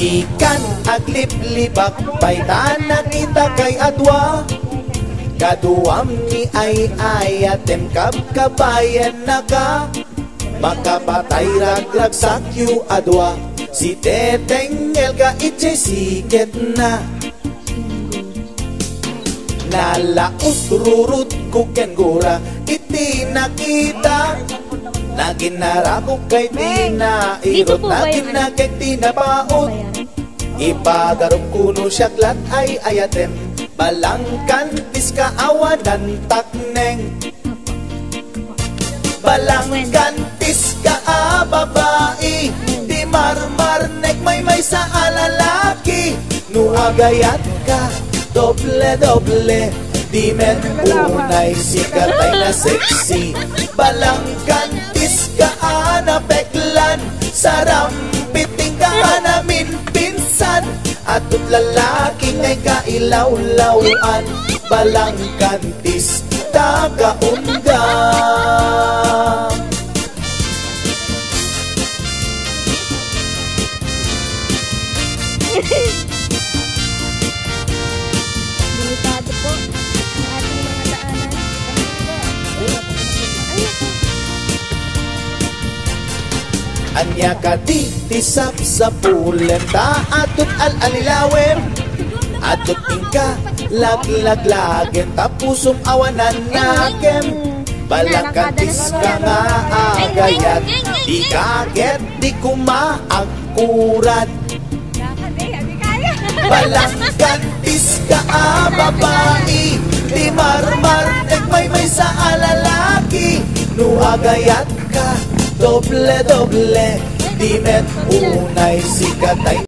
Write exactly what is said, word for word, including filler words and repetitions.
Ikan agliplibak paitan nakita kay adwa. Kaduam ni ay ayatem kabkabayan naka. Makapatay raglag sakyu adwa. Si Teteng Elga itse siket na. Nalaos rurut kuken gura iti nakita. Naginarako kay tina irot naginagay tinapaot. Ipagarup kuno syaklat ay ayatem. Balangkantis kaawanan takneng. Balangkantis ka a babae. Di marmarnek may may sa alalaki. Nuagayat ka doble doble. Di men unay sikatay na sexy. Balangkantis ka a napeklan. Sarampiting ka namin pinsan. Atut lalaki ngay kailawlawan. Balangkantis tagaundang. Delikado po ang ating mga daanan. Anya ka di tisap sa pulenta. Atut al-alilawem. Atut ingka lag-lag-lagen. Tapusong awanan nakem. Balangkantis ka nga agayat. Di kaget di kumaakurat. Balangkantis ka a babae. Di marmarnek may may sa alalaki. Nuagayat ka doble doble. Di met unay sikatay.